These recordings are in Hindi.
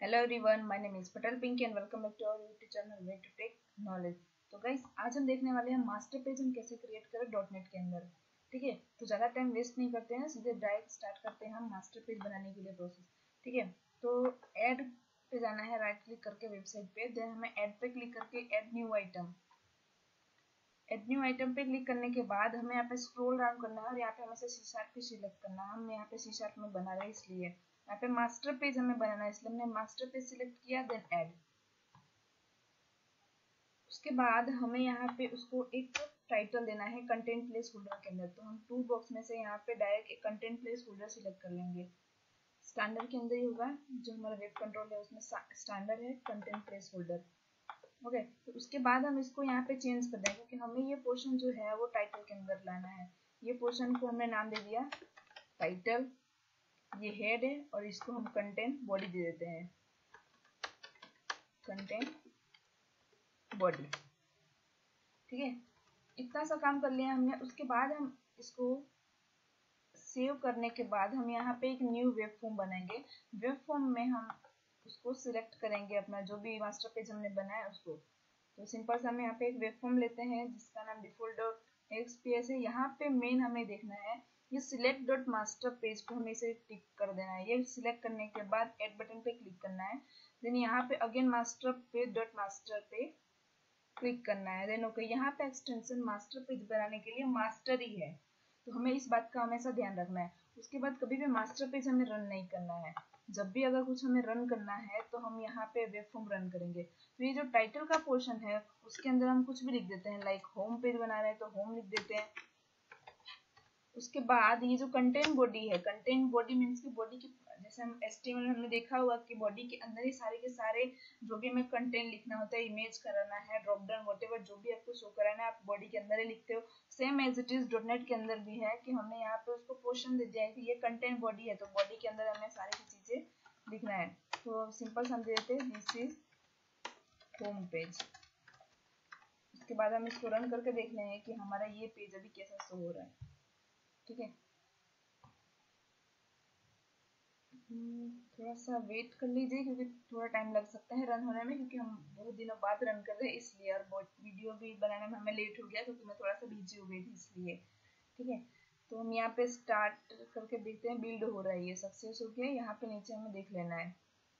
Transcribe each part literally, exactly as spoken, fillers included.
Hello everyone, my name is Patel Pinky and welcome back to our YouTube channel way to tech knowledge. तो गाइस, आज हम देखने वाले हैं मास्टर पेज हम कैसे क्रिएट करें डॉट नेट के अंदर। ठीक है, तो ज़्यादा टाइम वेस्ट नहीं करते हैं, सीधे डायरेक्ट स्टार्ट करते हैं हम मास्टर पेज बनाने के लिए प्रोसेस। ठीक है, तो ऐड पे जाना है, राइट क्लिक करके वेबसाइट पे, देन हमें ऐड पे क्लिक करके add new item add new item पे क्लिक करने के बाद हमें यहाँ पे स्क्रॉल डाउन करना है और यहाँ पे हमें सी शार्प पे सिलेक्ट करना है। हम यहाँ पे सी शार्प में बना रहे हैं, इसलिए यहाँ पे मास्टर पेज हमें बनाना है, इसलिए हमने मास्टर पेज सिलेक्ट किया, देन ऐड। उसके बाद हमें यहाँ पे उसको एक टाइटल देना है कंटेंट प्लेस होल्डर के अंदर। तो हम टूल बॉक्स में से यहाँ पे डायरेक्ट एक कंटेंट प्लेस होल्डर सिलेक्ट कर लेंगे। स्टैंडर्ड के अंदर ही होगा, जो हमारा वेब कंट्रोल है उसमें स्टैंडर्ड है कंटेंट प्लेस होल्डर। ओके, तो उसके बाद हम इसको यहाँ पे चेंज कर देंगे क्योंकि हमें ये पोर्शन जो है वो टाइटल के अंदर लाना है। ये पोर्शन को हमने नाम दे दिया टाइटल, ये हेड है और इसको हम कंटेंट बॉडी दे देते हैं, कंटेंट बॉडी। ठीक है, इतना सा काम कर लिया हमने। उसके बाद हम इसको सेव करने के बाद हम यहाँ पे एक न्यू वेब फॉर्म बनाएंगे। वेब फॉर्म में हम उसको सिलेक्ट करेंगे, अपना जो भी मास्टर पेज हमने बनाया उसको। तो सिंपल से हम यहाँ पे एक वेब फॉर्म लेते हैं जिसका नाम डिफॉल्ट डॉट एक्सपीएस है। यहाँ पे मेन हमें देखना है ये सिलेक्ट डॉट मास्टर पेज को हमें इसे टिक कर देना है। ये सिलेक्ट करने के बाद ऐड बटन पे क्लिक करना है, देन यहाँ पे again master page dot master पे क्लिक करना है, देन ओके। यहाँ पे एक्सटेंशन मास्टर पेज बनाने के लिए मास्टर ही है, तो हमें इस बात का हमेशा ध्यान रखना है। उसके बाद कभी भी मास्टर पेज हमें रन नहीं करना है। जब भी अगर कुछ हमें रन करना है तो हम यहाँ पे वेब फॉर्म रन करेंगे। तो ये जो टाइटल का पोर्शन है उसके अंदर हम कुछ भी लिख देते हैं, लाइक होम पेज बना रहे हैं तो होम लिख देते हैं। उसके बाद ये जो कंटेंट बॉडी है, कंटेंट बॉडी मीन्स की बॉडी की, जैसे हम एचटीएमएल में हमने देखा हुआ कि बॉडी के अंदर ही सारे के सारे जो भी हमें कंटेंट लिखना होता है, इमेज कराना है, ड्रॉप डाउन व्हाटएवर जो भी आपको शो कराना है, आप बॉडी के अंदर ही लिखते हो। Same as it is dot net के अंदर भी है कि हमने यहाँ पे उसको पोर्शन दे दिया है कि ये कंटेंट बॉडी है, तो बॉडी के अंदर हमें सारी की चीजें लिखना है। तो सिंपल से हम दे देते हैं दिस इज होम पेज। उसके बाद हम इसको रन करके देखना है कि हमारा ये पेज अभी कैसा शो हो रहा है। ठीक है, थोड़ा सा वेट कर लीजिए क्योंकि थोड़ा टाइम लग सकता है रन होने में, क्योंकि हम बहुत दिनों बाद रन कर रहे हैं इसलिए, और वीडियो भी बनाने में हमें लेट हो गया क्योंकि मैं थोड़ा सा बिजी हो गई थी इसलिए। ठीक है, तो हम यहाँ पे स्टार्ट करके देखते हैं, बिल्ड हो रहा है, ये सक्सेस हो गया। यहाँ पे नीचे हमें देख लेना है।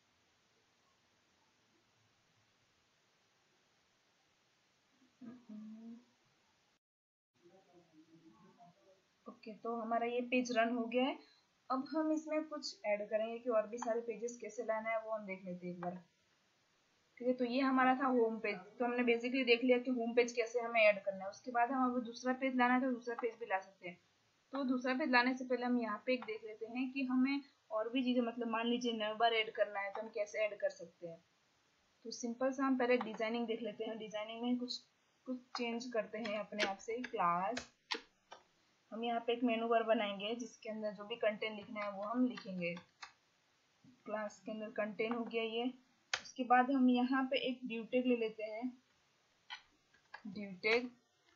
ओके, तो हमारा ये पेज रन हो गया है। अब हम इसमें कुछ ऐड करेंगे कि और भी सारे पेजेस कैसे लाना है वो हम देख लेते हैं एक बार। ठीक है, तो ये हमारा था होम पेज। तो हमने बेसिकली देख लिया कि होम पेज कैसे हमें ऐड करना है। उसके बाद हम अब दूसरा पेज लाना है तो दूसरा पेज भी ला सकते हैं। तो दूसरा पेज लाने से पहले हम यहाँ पे एक देख लेते हैं कि हमें और भी चीजें, मतलब मान लीजिए नंबर बार ऐड करना है तो हम कैसे ऐड कर सकते हैं। तो सिंपल सा हम पहले डिजाइनिंग देख लेते हैं। डिजाइनिंग में कुछ कुछ चेंज करते हैं अपने आप से। क्लास, हम यहाँ पे एक मेनू बार बनाएंगे जिसके अंदर जो भी कंटेंट लिखना है वो हम लिखेंगे। क्लास के अंदर कंटेंट हो गया ये। उसके बाद हम यहाँ पे एक ड्यू टैग ले लेते हैं, ड्यू टैग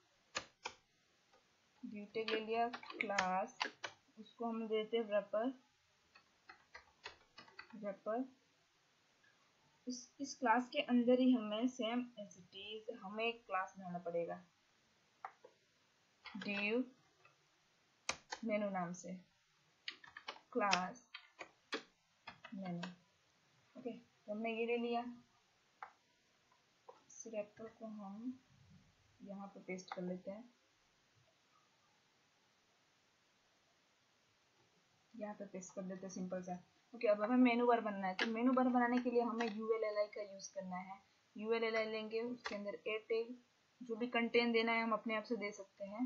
ड्यू टैग ले लिया क्लास, उसको हम देते हैं wrapper wrapper। इस इस क्लास के अंदर ही हमें सेम एज इट इज हमें एक क्लास बनाना पड़ेगा ड्यू मेनू नाम से, क्लास मेनू। ओके, तो हमने ये ले लिया। इस रैपर को हम यहाँ पे पेस्ट कर लेते हैं, यहाँ पे पेस्ट कर देते हैं सिंपल सा। ओके, अब हमें मेनू बार बनना है। तो मेनू बार बनाने के लिए हमें यूएलएलआई का यूज करना है। यूएलएलआई लेंगे, उसके अंदर ए टैग, जो भी कंटेंट देना है हम अपने आप से दे सकते हैं।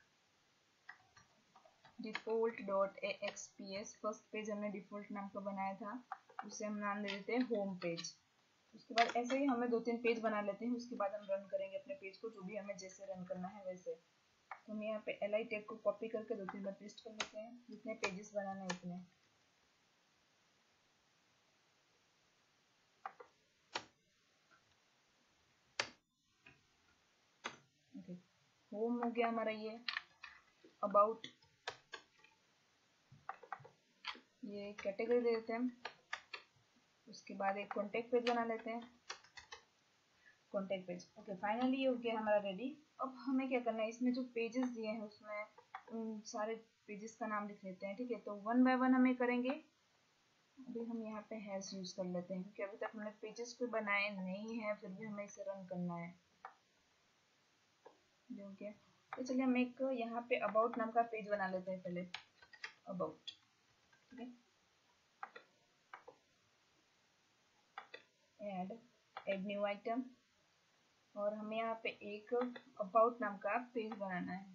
Default dot XPS, first page हमने डिफॉल्ट नाम का बनाया था, उसे हम नाम दे देते हैं होम पेज। उसके बाद ऐसे ही हमें दो तीन पेज बना लेते हैं। उसके बाद हम रन करेंगे अपने पेज को, जो भी हमें जैसे रन करना है वैसे। तो हम यहाँ पे एल आई टैग को कॉपी करके दो तीन बार पेस्ट कर लेते हैं, जितने पेजेस बनाना है उतने। ओके, होम हो गया हमारा ये। अबाउट, ये कैटेगरी दे देते हैं, उसके बाद एक कॉन्टेक्ट पेज बना लेते हैं, कॉन्टेक्ट पेज। ओके, फाइनली ये हो गया हमारा रेडी। अब हमें क्या करना है, इसमें जो पेजेस दिए हैं उसमें उन सारे पेजेस का नाम लिख लेते हैं। ठीक है, तो वन बाय वन हमें करेंगे। अभी हम यहाँ पे हैश यूज कर लेते हैं क्योंकि अभी तक हमने पेजेस कोई बनाए नहीं है, फिर भी हमें इसे रन करना है। हो गया, तो चलिए हम एक यहाँ पे अबाउट नाम का पेज बना लेते हैं पहले, अबाउट। ठीक है, ऐड ऐड न्यू आइटम, और हमें यहाँ पे एक अबाउट नाम का पेज बनाना है।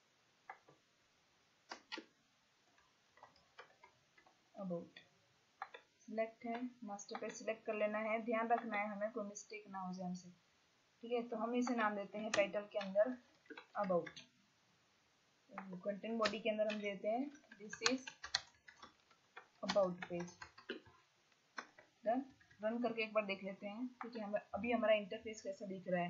अबाउट सिलेक्ट है, मास्टर पेज सिलेक्ट कर लेना है, ध्यान रखना है हमें कोई मिस्टेक ना हो जाए हमसे। ठीक है, तो हम इसे नाम देते हैं टाइटल के अंदर अबाउट। कंटेंट बॉडी के अंदर हम देते हैं this is about page. Done. Run करके एक बार देख लेते हैं क्योंकि हमें अभी हमारा इंटरफेस कैसा दिख रहा है।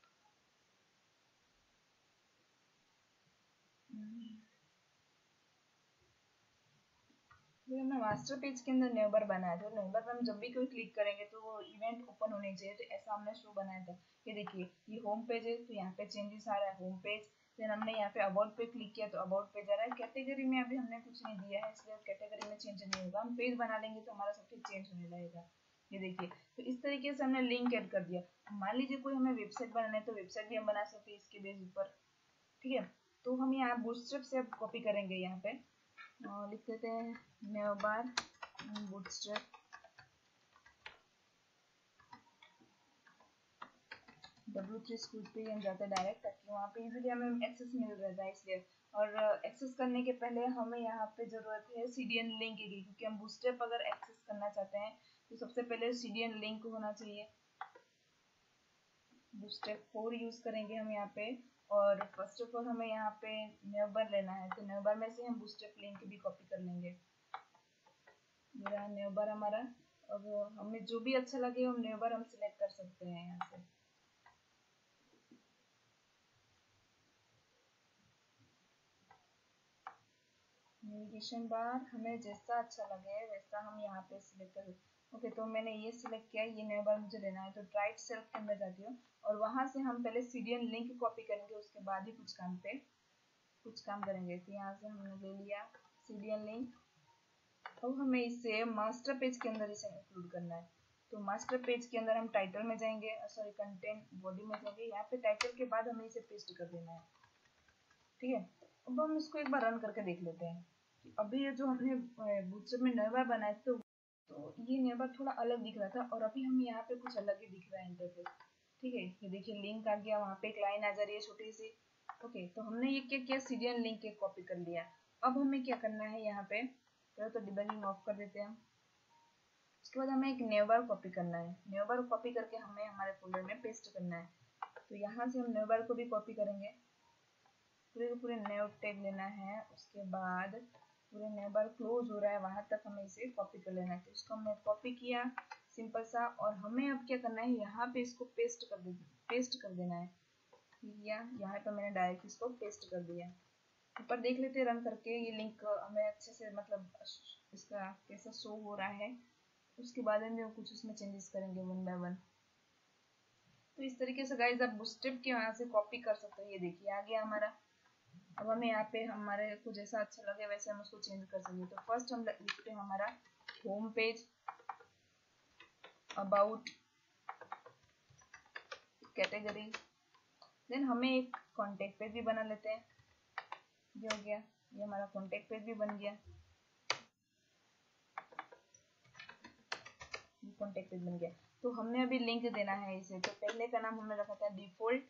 हमने मास्टर पेज के अंदर न्यू बार बनाया था, न्यू बार पर हम जब भी कोई क्लिक करेंगे तो वो इवेंट ओपन होने चाहिए, तो ऐसा हमने शो बनाया था। ये देखिए, ये होम पेज है, तो यहाँ पे चेंजेस आ रहा है होम पेज। फिर हमने यहाँ पे अबाउट पे क्लिक किया तो अबाउट पेज आ रहा है। कैटेगरी में अभी हमने कुछ नहीं दिया है, इसलिए कैटेगरी में चेंज नहीं होगा। हम पेज बना लेंगे तो हमारा सब कुछ चेंज होने लगेगा। ये देखिए, तो इस तरीके से हमने लिंक ऐड कर दिया। मान लीजिए कोई हमें वेबसाइट बनाना है तो वेबसाइट भी हम बना सकते हैं इसके बेस पर। ठीक है, तो हम यहाँ बूटस्ट्रैप से अब कॉपी करेंगे। यहाँ पे और लिख देते हैं new bar bootstrap W three school पे हम जाते हैं डायरेक्ट, ताकि वहाँ पे इजीली हमें एक्सेस मिल रहता है इसलिए। और एक्सेस करने के पहले हमें यहाँ पे ज़रूरत है सी डी एन लिंक की, क्योंकि हम बूटस्ट्रैप अगर एक्सेस करना चाहते हैं तो सबसे पहले सी डी एन लिंक होना चाहिए। बूटस्ट्रैप फोर यूज़ करेंगे हम यहाँ पे, और फर्स्ट ऑफ ऑल हमें यहाँ पे न्यूबार लेना है, तो न्यूबार में से हम बूटस्ट्रैप लिंक भी कॉपी कर लेंगे। मेरा न्यूबार हमारा, अब हमें जो भी अच्छा लगे हम न्यूबार हम सिलेक्ट कर सकते हैं यहाँ से। नेविगेशन बार हमें जैसा अच्छा लगे वैसा हम यहाँ पे सिलेक्ट कर। ओके, तो मैंने ये सिलेक्ट किया, ये न्यू बार मुझे लेना है, तो राइट सेल्फ के अंदर जाती हूँ और वहाँ से हम पहले C D N link copy करेंगे, उसके बाद ही कुछ काम पे कुछ काम करेंगे। तो यहाँ से हमने ले लिया सी डी एन लिंक। अब हमें इसे मास्टर पेज के अंदर इसे इंक्लूड करना है, तो मास्टर पेज के अंदर हम टाइटल में जाएंगे, सॉरी कंटेंट बॉडी में जाएंगे। यहाँ पे टाइटल के बाद हमें इसे पेस्ट कर देना है। ठीक है, अब हम इसको एक बार रन करके देख लेते हैं कि अभी ये जो हमने बूटस्ट्रैप में न्यू बार बनाया तो तो ये न्यू बार थोड़ा अलग दिख रहा था और अभी हमें यहाँ पे कुछ अलग ही दिख रहा है इंटरफेस। ठीक है, ये देखिए लिंक आ गया, वहाँ पे एक लाइन आ जा रही है छोटी सी। ओके, तो हमने ये क्या किया, सी डी एन लिंक एक कॉपी कर लिया। अब हमें क्या करना है, यहाँ पे पहले तो डिबगिंग ऑफ कर देते हैं। उसके बाद हमें एक न्यू बार कॉपी करना है, न्यू बार कॉपी करके हमें हमारे फोल्डर में पेस्ट करना है। तो यहाँ से हम न्यू बार को भी कॉपी करेंगे, पूरे के पूरे न्यू टैग लेना है। उसके बाद पूरे न्यू बार क्लोज हो रहा है वहां तक हमें इसे कॉपी कर लेना है। तो इसको हमने कॉपी किया सिंपल सा, और हमें अब क्या करना है, यहाँ पे इसको पेस्ट कर दे पेस्ट कर देना है। या यहाँ पे मैंने डायरेक्ट इसको पेस्ट कर दिया। ऊपर देख लेते हैं रन करके, ये लिंक हमें अच्छे से मतलब इसका कैसा शो हो रहा है। उसके बाद हम कुछ उसमें चेंजेस करेंगे वन बाय वन। तो इस तरीके से गाइस आप बूटस्ट्रैप के वहाँ से कॉपी कर सकते हो। ये देखिए आ गया हमारा। अब हमें यहाँ पे हमारे को जैसा अच्छा लगे वैसे हम उसको चेंज कर सकते हैं। तो फर्स्ट हम लिखते हैं हमारा home page, about, category, then हमें एक कॉन्टेक्ट पेज भी बना लेते हैं। ये हो गया, ये हमारा कॉन्टेक्ट पेज भी बन गया, कॉन्टेक्ट पेज बन गया। तो हमने अभी लिंक देना है इसे, तो पहले का नाम हमने रखा था default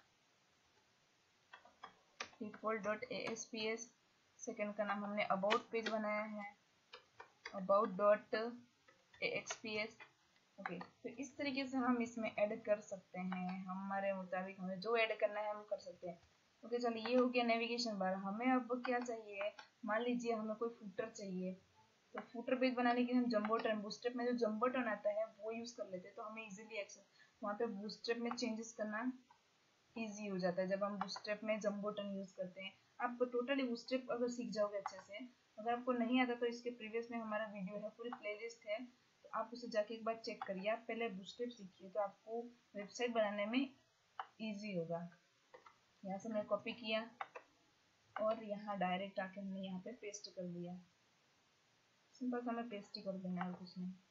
default dot A S P S. Second का नाम हमने अबाउट पेज बनाया है, about dot A X P S. Okay, तो इस तरीके से हम इसमें ऐड कर सकते हैं, हमारे मुताबिक हमें जो ऐड करना है हम कर सकते हैं। ओके, चलिए ये हो गया नेविगेशन बार। हमें अब क्या चाहिए, मान लीजिए हमें कोई फूटर चाहिए, तो फूटर पेज बनाने के लिए हम जंबो टर्न, बूटस्ट्रैप में जो जंबो टर्न आता है वो यूज कर लेते हैं, तो हमें इजीली एक्सेस वहाँ पे बूटस्ट्रैप में चेंजेस करना इजी हो जाता है जब हम बूटस्ट्रैप में जंबो टर्न यूज करते हैं। आप टोटली बूटस्ट्रैप अगर सीख जाओगे अच्छे से, अगर आपको नहीं आता तो इसके प्रीवियस में हमारा वीडियो है, पूरी प्लेलिस्ट है, तो आप उसे जाके एक बार चेक करिए। आप पहले बूटस्ट्रैप सीखिए तो आपको वेबसाइट बनाने में इजी होगा। यहाँ से मैंने कॉपी किया और यहाँ डायरेक्ट आके हमने यहाँ पे पेस्ट कर दिया। सिंपल सा हमें पेस्ट ही कर देना है, कुछ नहीं।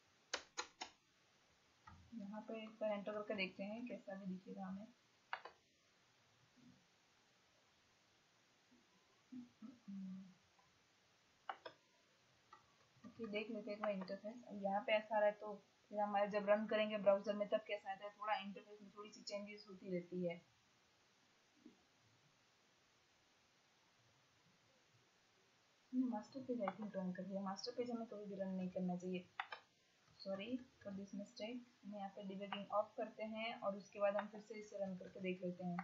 यहाँ पे एक बार एंटर करके देखते हैं कैसा भी दिखेगा हमें। ओके, देख लेते हैं एक बार इंटरफेस। यहाँ पे ऐसा आ रहा है तो फिर हमारे जब रन करेंगे ब्राउजर में तब कैसा आता है, थोड़ा इंटरफेस में थोड़ी सी चेंजेस होती रहती है। Master page I think run कर दिया। मास्टर पेज हमें कभी भी रन नहीं करना चाहिए। Sorry for this mistake. हम यहाँ पे डिबगिंग ऑफ करते हैं और उसके बाद हम फिर से इसे रन करके देख लेते हैं।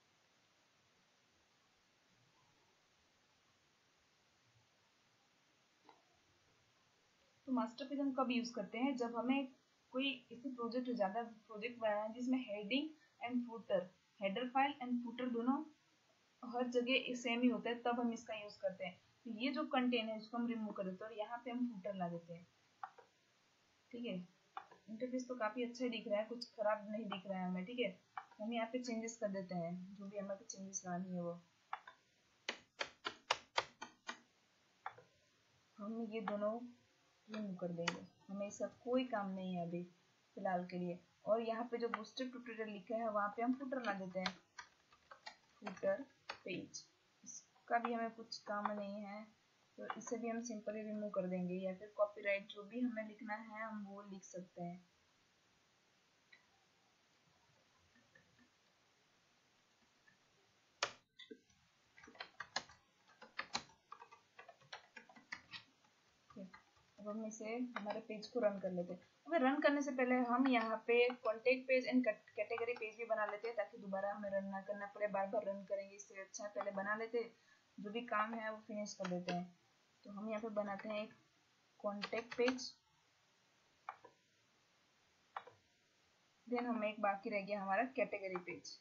तो मास्टर पेज हम कब यूज करते हैं, जब हमें कोई ऐसी प्रोजेक्ट ज्यादा प्रोजेक्ट बनाना है जिसमें heading and footer, header file and footer दोनों हर जगह सेम ही होता है, तब हम इसका यूज करते हैं। तो ये जो कंटेंट है इसको हम रिमूव कर देते हैं और यहाँ पे हम फूटर ला देते हैं। ठीक है, इंटरफेस तो काफी अच्छा दिख रहा है, कुछ खराब नहीं दिख रहा है हमें। ठीक है, हम यहाँ पे चेंजेस कर देते हैं, जो भी हमें चेंजेस लानी है वो। हम ये दोनों रिमूव कर देंगे, हमें इसका कोई काम नहीं है अभी फिलहाल के लिए। और यहाँ पे जो बूटस्ट्रैप ट्यूटोरियल लिखा है वहाँ पे हम फुटर ला देते हैं, फुटर पेज। इसका भी हमें कुछ काम नहीं है तो इसे भी हम सिंपली रिमूव कर देंगे, या फिर कॉपीराइट जो भी हमें लिखना है हम वो लिख सकते हैं। अब हम इसे हमारे पेज को रन कर लेते हैं। अगर रन करने से पहले हम यहाँ पे contact page and category page भी बना लेते हैं, ताकि दोबारा हमें रन ना करना पड़े, बार बार रन करेंगे इससे अच्छा पहले बना लेते हैं, जो भी काम है वो फिनिश कर देते हैं। तो हम यहाँ पे बनाते हैं एक कॉन्टेक्ट पेज, देन हमें एक बाकी रह गया हमारा category page.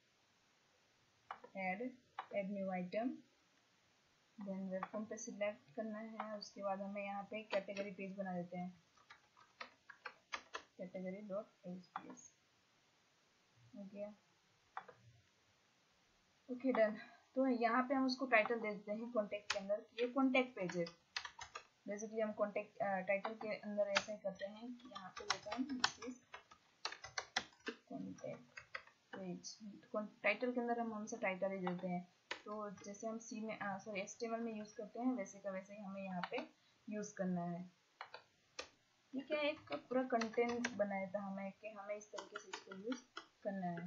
Add add new item, then web form पे सिलेक्ट करना है। उसके बाद हमें यहाँ पे कैटेगरी पेज बना देते हैं, category dot H P S. हो गया, ओके डन। तो यहाँ पे हम उसको टाइटल दे देते हैं कॉन्टेक्ट के अंदर, ये कॉन्टेक्ट पेज है। बेसिकली हम कॉन्टेक्ट टाइटल के अंदर ऐसे ही करते हैं कि यहाँ पे देते हैं this is contact page. Title के अंदर हम हमेशा टाइटल ही देते हैं। तो जैसे हम सी में sorry H T M L में यूज करते हैं वैसे का वैसे ही हमें यहाँ पे यूज करना है। ये क्या एक पूरा कंटेंट बनाया था हमें कि हमें इस तरीके से इसको यूज करना है।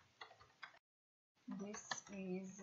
This is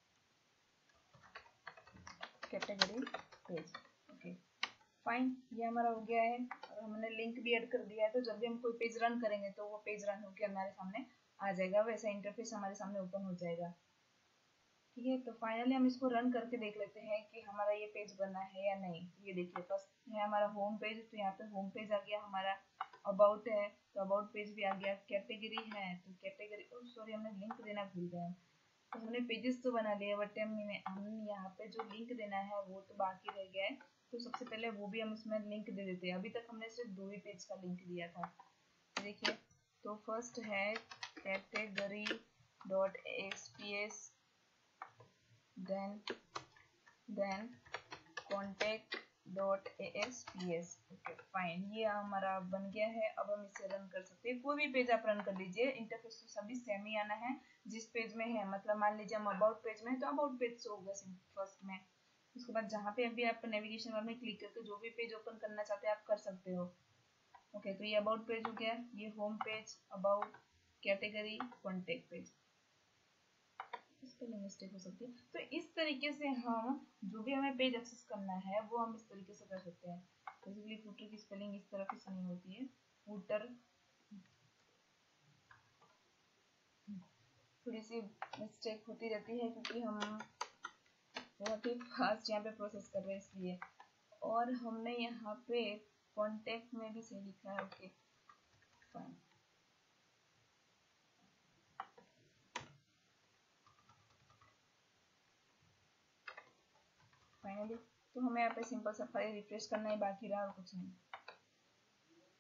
category page. Okay fine, ये हमारा हो गया है और हमने लिंक भी ऐड कर दिया है। तो जब भी हम कोई पेज रन करेंगे तो वो पेज रन होकर हमारे सामने आ जाएगा, वैसा इंटरफेस हमारे सामने ओपन हो जाएगा। ठीक है, तो फाइनली हम इसको रन करके देख लेते हैं कि हमारा ये पेज बना है या नहीं। ये देखिए फर्स्ट है हमारा होम पेज, तो यहाँ पे होम पेज आ गया हमारा। अबाउट है तो अबाउट पेज भी आ गया। कैटेगरी है तो कैटेगरी, ओ सॉरी हमने लिंक देना भूल गए। तो हमने पेजेस तो बना लिए बट हमने हम यहाँ पे जो लिंक देना है वो तो बाकी रह गया है। तो सबसे पहले वो भी हम इसमें लिंक दे देते हैं। अभी तक हमने सिर्फ दो ही पेज का लिंक दिया था। देखिए, तो फर्स्ट है category dot S P S, then then contact dot asps। Okay fine, ये हमारा बन गया है। अब हम इसे रन कर सकते हैं। कोई भी पेज आप रन कर लीजिए, इंटरफेस तो सभी सेम ही आना है जिस पेज में है। मतलब मान लीजिए हम अबाउट पेज में है तो अबाउट पेज से होगा फर्स्ट में। उसके बाद जहाँ पे अभी आप नेविगेशन बार में क्लिक करके जो भी पेज ओपन करना चाहते हैं आप कर सकते हो। ओके, तो ये अबाउट पेज हो गया, ये home page, about, category, contact page. Spelling mistake हो सकती है। तो इस तरीके से हम जो भी हमें पेज एक्सेस करना है वो हम इस तरीके से कर सकते हैं। बेसिकली फुटर की स्पेलिंग इस तरह से नहीं होती है, फुटर थोड़ी सी मिस्टेक होती रहती है क्योंकि हम बहुत ही फास्ट यहाँ पे प्रोसेस कर रहे हैं इसलिए। और हमने यहाँ पे कॉन्टेक्ट में भी सही लिखा है। ओके फाइन, फाइनली तो हमें यहाँ पे सिंपल सा फाइल रिफ्रेश करना ही बाकी रहा और कुछ नहीं।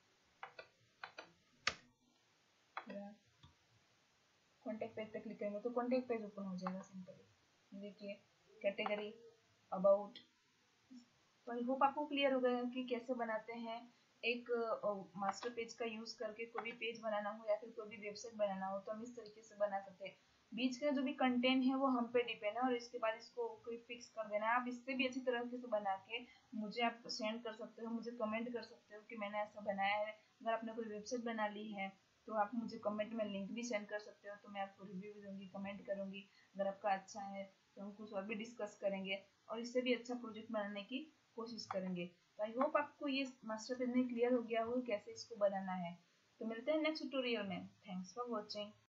कॉन्टेक्ट पेज पे क्लिक करेंगे तो कॉन्टेक्ट पेज ओपन हो जाएगा सिंपली। देखिए कैटेगरी, अबाउट। तो आई होप आपको क्लियर हो गया कि कैसे बनाते हैं एक मास्टर पेज का यूज करके कोई भी पेज बनाना हो या फिर कोई भी वेबसाइट बनाना हो तो हम इस तरीके से बना सकते हैं। बीच का जो भी कंटेंट है वो हम पे डिपेंड है और इसके बाद इसको कोई फिक्स कर देना है। आप इससे भी अच्छी तरीके से बना के मुझे आप सेंड कर सकते हो, मुझे कमेंट कर सकते हो कि मैंने ऐसा बनाया है। अगर आपने कोई वेबसाइट बना ली है तो आप मुझे कमेंट में लिंक भी सेंड कर सकते हो, तो मैं आपको रिव्यू भी दूंगी, कमेंट करूंगी। अगर आपका अच्छा है तो हम कुछ और भी डिस्कस करेंगे और इससे भी अच्छा प्रोजेक्ट बनाने की कोशिश करेंगे। तो आई होप आपको ये मास्टर पेज में क्लियर हो गया हो कैसे इसको बनाना है। तो मिलते हैं नेक्स्ट ट्यूटोरियल में। Thanks for watching.